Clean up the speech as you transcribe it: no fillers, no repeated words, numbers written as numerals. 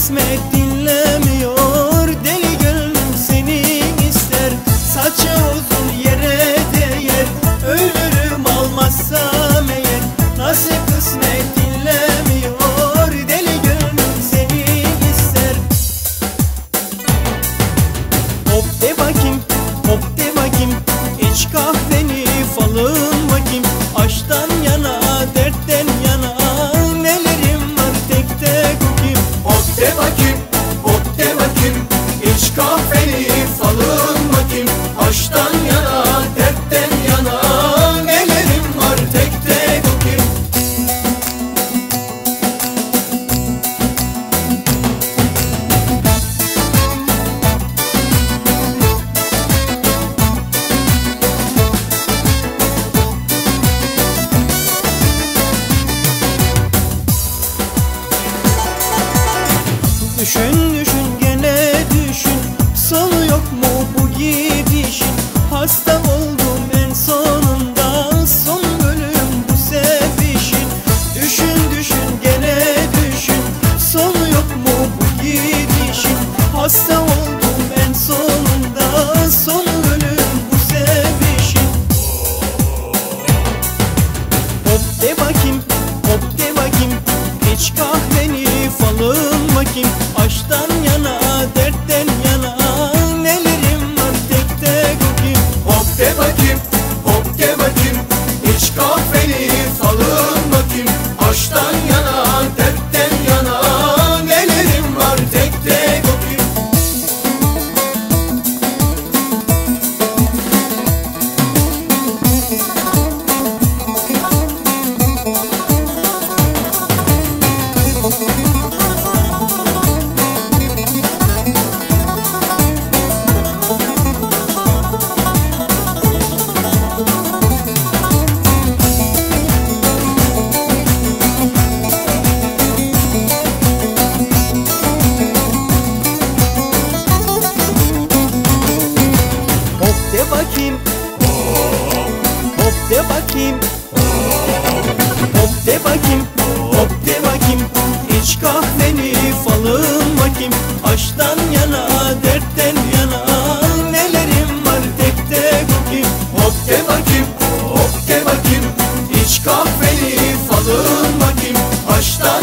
kısmet dinlemiyor. Deli gönlüm seni ister, saçı uzun yere değer. Ölürüm almazsam eğer, nasip kısmet dinlemiyor. Deli gönlüm seni ister. Hop de bakayım, hop de bakayım, iç kahveni falın bakayım. Aşktan yana, dertten yana, nelerim var tek tek okuyayım. Hop de bakayım, hop de bakayım, iç kahveni falın bakayım. Aşktan yana, dertten yana, nelerim var tek tek okuyayım. Düşün düşün gene düşün, sonu yok mu bu gidişin? Hasta oldum en sonunda, son bölüm bu sevişin. Düşün düşün gene düşün, sonu yok mu bu gidişin? Hasta oldum en sonunda, son bölüm bu sevişin. Hop de bakayım, hop de bakayım, iç kahveni falın bakayım. Aşktan yana, dertten yana, nelerim var tek tek okuyayım. Hop de bakayım, hop de bakayım, iç kahveni falın bakayım. Aşktan yana, dertten yana, nelerim var tek tek okuyayım. Hop de bakayım, hop de bakayım, hop de bakayım, hop de bakayım, iç kahveni falın bakayım. Aşktan yana, dertten yana, nelerim var tek tek okuyayım. Hop de bakayım, hop de bakayım, iç kahveni falın bakayım. Aşktan